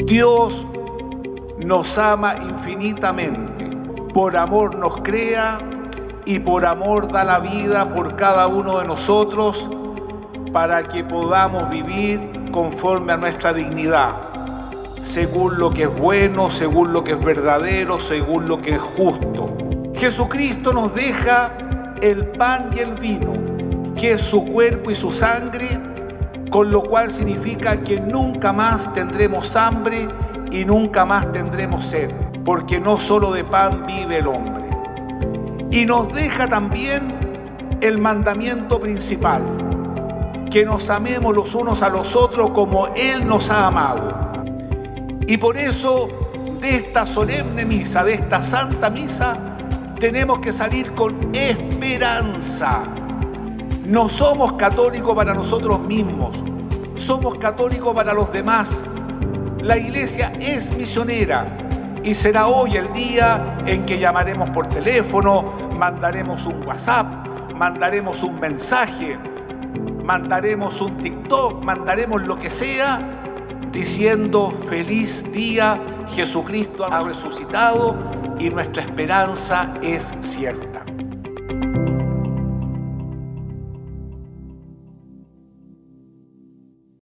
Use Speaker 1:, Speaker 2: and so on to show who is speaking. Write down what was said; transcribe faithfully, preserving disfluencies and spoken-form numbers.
Speaker 1: Dios nos ama infinitamente, por amor nos crea y por amor da la vida por cada uno de nosotros para que podamos vivir conforme a nuestra dignidad, según lo que es bueno, según lo que es verdadero, según lo que es justo. Jesucristo nos deja el pan y el vino, que es su cuerpo y su sangre, con lo cual significa que nunca más tendremos hambre y nunca más tendremos sed, porque no solo de pan vive el hombre. Y nos deja también el mandamiento principal, que nos amemos los unos a los otros como Él nos ha amado. Y por eso, de esta solemne misa, de esta santa misa, tenemos que salir con esperanza. No somos católicos para nosotros mismos, somos católicos para los demás. La Iglesia es misionera y será hoy el día en que llamaremos por teléfono, mandaremos un WhatsApp, mandaremos un mensaje, mandaremos un TikTok, mandaremos lo que sea, diciendo feliz día, Jesucristo ha resucitado y nuestra esperanza es cierta.